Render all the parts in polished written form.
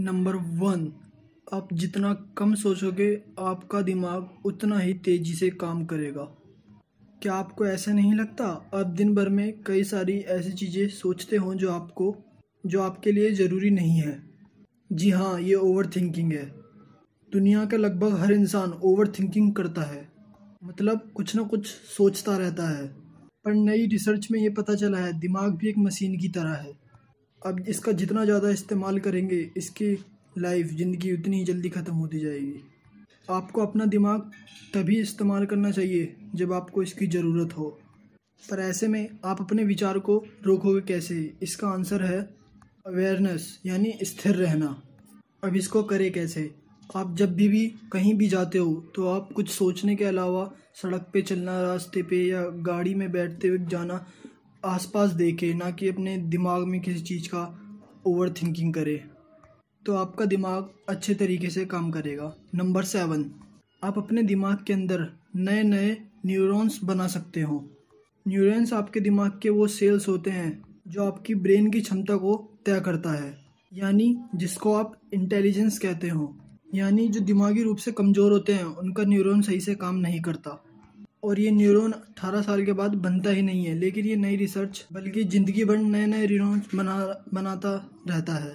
Number 1, आप जितना कम सोचोगे आपका दिमाग उतना ही तेज़ी से काम करेगा। क्या आपको ऐसा नहीं लगता आप दिन भर में कई सारी ऐसी चीज़ें सोचते हो जो आपके लिए ज़रूरी नहीं है? जी हाँ, ये ओवर थिंकिंग है। दुनिया का लगभग हर इंसान ओवर थिंकिंग करता है, मतलब कुछ ना कुछ सोचता रहता है। पर नई रिसर्च में ये पता चला है दिमाग भी एक मशीन की तरह है। अब इसका जितना ज़्यादा इस्तेमाल करेंगे इसकी ज़िंदगी उतनी ही जल्दी ख़त्म होती जाएगी। आपको अपना दिमाग तभी इस्तेमाल करना चाहिए जब आपको इसकी ज़रूरत हो। पर ऐसे में आप अपने विचार को रोकोगे कैसे? इसका आंसर है अवेयरनेस, यानी स्थिर रहना। अब इसको करें कैसे? आप जब भी कहीं भी जाते हो तो आप कुछ सोचने के अलावा सड़क पे चलना, रास्ते पे या गाड़ी में बैठते हुए जाना, आसपास देखे, ना कि अपने दिमाग में किसी चीज़ का ओवर थिंकिंग करे, तो आपका दिमाग अच्छे तरीके से काम करेगा। नंबर 7, आप अपने दिमाग के अंदर नए नए न्यूरॉन्स बना सकते हो। न्यूरॉन्स आपके दिमाग के वो सेल्स होते हैं जो आपकी ब्रेन की क्षमता को तय करता है, यानी जिसको आप इंटेलिजेंस कहते हो। यानी जो दिमागी रूप से कमज़ोर होते हैं उनका न्यूरॉन सही से काम नहीं करता, और ये न्यूरॉन 18 साल के बाद बनता ही नहीं है। लेकिन ये नई रिसर्च बल्कि ज़िंदगी भर नए नए न्यूरॉन्स बनाता रहता है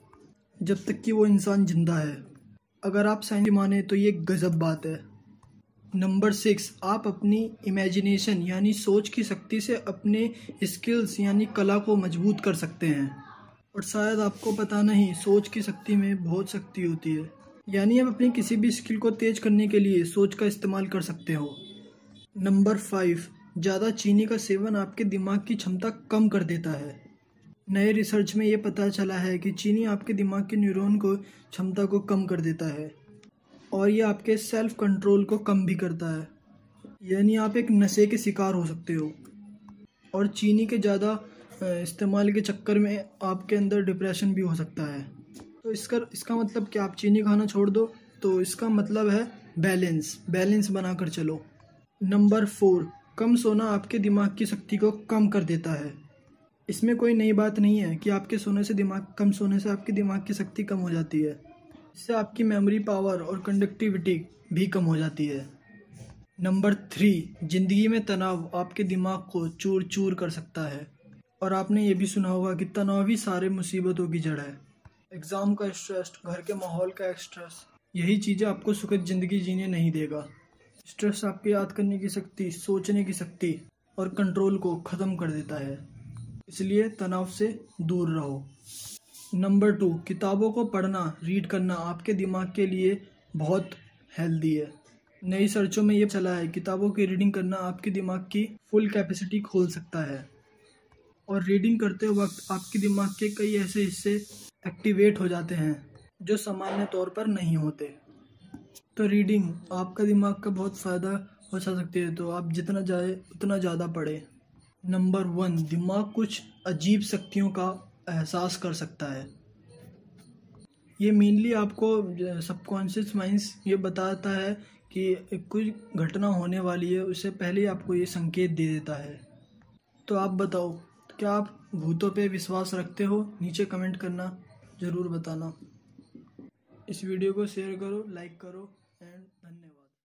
जब तक कि वो इंसान जिंदा है। अगर आप साइंस माने तो ये गजब बात है। नंबर 6, आप अपनी इमेजिनेशन यानी सोच की शक्ति से अपने स्किल्स यानी कला को मजबूत कर सकते हैं। और शायद आपको पता नहीं, सोच की शक्ति में बहुत शक्ति होती है। यानी आप अपनी किसी भी स्किल को तेज करने के लिए सोच का इस्तेमाल कर सकते हो। नंबर 5, ज़्यादा चीनी का सेवन आपके दिमाग की क्षमता कम कर देता है। नए रिसर्च में ये पता चला है कि चीनी आपके दिमाग के न्यूरॉन को क्षमता को कम कर देता है, और ये आपके सेल्फ कंट्रोल को कम भी करता है। यानी आप एक नशे के शिकार हो सकते हो, और चीनी के ज़्यादा इस्तेमाल के चक्कर में आपके अंदर डिप्रेशन भी हो सकता है। तो इसका मतलब कि आप चीनी खाना छोड़ दो, तो इसका मतलब है बैलेंस बनाकर चलो। नंबर 4, कम सोना आपके दिमाग की शक्ति को कम कर देता है। इसमें कोई नई बात नहीं है कि कम सोने से आपके दिमाग की शक्ति कम हो जाती है। इससे आपकी मेमोरी पावर और कंडक्टिविटी भी कम हो जाती है। नंबर 3, जिंदगी में तनाव आपके दिमाग को चूर चूर कर सकता है। और आपने ये भी सुना होगा कि तनाव ही सारे मुसीबतों की जड़ है। एग्ज़ाम का स्ट्रेस, घर के माहौल का स्ट्रेस, यही चीज़ें आपको सुखद ज़िंदगी जीने नहीं देगा। स्ट्रेस आपकी याद करने की शक्ति, सोचने की शक्ति और कंट्रोल को ख़त्म कर देता है। इसलिए तनाव से दूर रहो। नंबर 2, किताबों को पढ़ना, रीड करना आपके दिमाग के लिए बहुत हेल्दी है। नई सर्चों में ये चला है किताबों की रीडिंग करना आपके दिमाग की फुल कैपेसिटी खोल सकता है, और रीडिंग करते वक्त आपके दिमाग के कई ऐसे हिस्से एक्टिवेट हो जाते हैं जो सामान्य तौर पर नहीं होते। तो रीडिंग आपका दिमाग का बहुत फ़ायदा पहुंचा सकती है, तो आप जितना जाए उतना ज़्यादा पढ़ें। नंबर 1, दिमाग कुछ अजीब शक्तियों का एहसास कर सकता है। ये मेनली आपको सबकॉन्शियस माइंड्स ये बताता है कि कुछ घटना होने वाली है, उससे पहले आपको ये संकेत दे देता है। तो आप बताओ, क्या आप भूतों पे विश्वास रखते हो? नीचे कमेंट करना ज़रूर बताना। इस वीडियो को शेयर करो, लाइक करो एंड